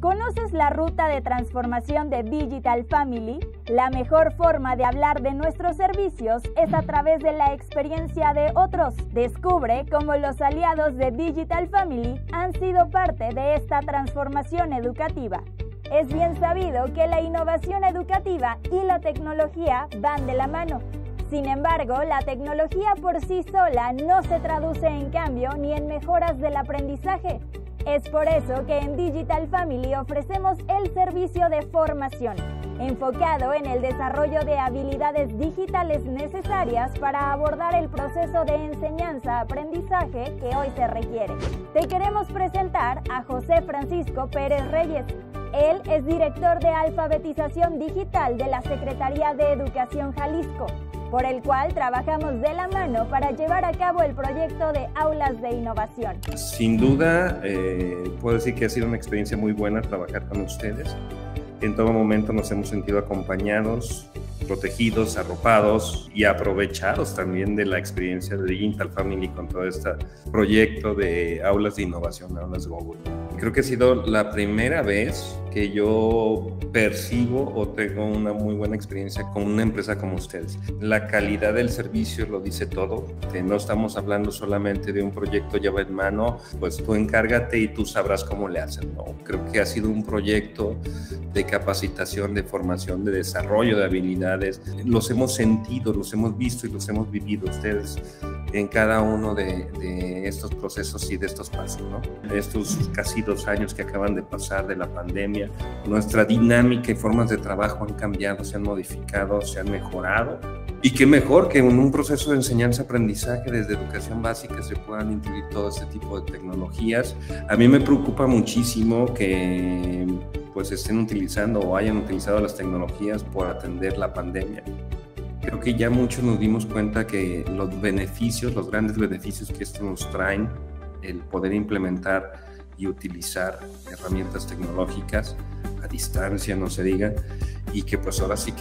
¿Conoces la ruta de transformación de Digital Family? La mejor forma de hablar de nuestros servicios es a través de la experiencia de otros. Descubre cómo los aliados de Digital Family han sido parte de esta transformación educativa. Es bien sabido que la innovación educativa y la tecnología van de la mano. Sin embargo, la tecnología por sí sola no se traduce en cambio ni en mejoras del aprendizaje. Es por eso que en Digital Family ofrecemos el servicio de formación, enfocado en el desarrollo de habilidades digitales necesarias para abordar el proceso de enseñanza-aprendizaje que hoy se requiere. Te queremos presentar a José Francisco Pérez Reyes. Él es director de alfabetización digital de la Secretaría de Educación Jalisco, por el cual trabajamos de la mano para llevar a cabo el proyecto de Aulas de Innovación. Sin duda, puedo decir que ha sido una experiencia muy buena trabajar con ustedes. En todo momento nos hemos sentido acompañados, protegidos, arropados y aprovechados también de la experiencia de Digital Family con todo este proyecto de Aulas de Innovación, Aulas Google. Creo que ha sido la primera vez que yo percibo o tengo una muy buena experiencia con una empresa como ustedes. La calidad del servicio lo dice todo, que no estamos hablando solamente de un proyecto llave en mano, pues tú encárgate y tú sabrás cómo le hacen, ¿no? Creo que ha sido un proyecto de capacitación, de formación, de desarrollo de habilidades. Los hemos sentido, los hemos visto y los hemos vivido ustedes en cada uno de estos procesos y de estos pasos, ¿no? Estos casi 2 años que acaban de pasar de la pandemia, nuestra dinámica y formas de trabajo han cambiado, se han modificado, se han mejorado. Y qué mejor que en un proceso de enseñanza-aprendizaje desde educación básica se puedan incluir todo este tipo de tecnologías. A mí me preocupa muchísimo que pues estén utilizando o hayan utilizado las tecnologías por atender la pandemia. Creo que ya muchos nos dimos cuenta que los beneficios, los grandes beneficios que esto nos traen, el poder implementar y utilizar herramientas tecnológicas a distancia, no se diga, y que pues ahora sí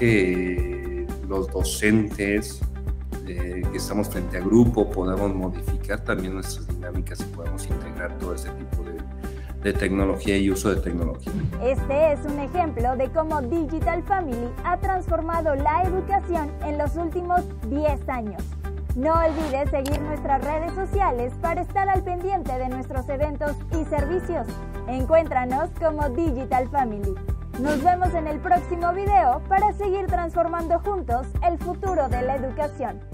que los docentes que estamos frente a grupo podamos modificar también nuestras dinámicas y podamos integrar todo ese tipo de tecnología y uso de tecnología. Este es un ejemplo de cómo Digital Family ha transformado la educación en los últimos 10 años. No olvides seguir nuestras redes sociales para estar al pendiente de nuestros eventos y servicios. Encuéntranos como Digital Family. Nos vemos en el próximo video para seguir transformando juntos el futuro de la educación.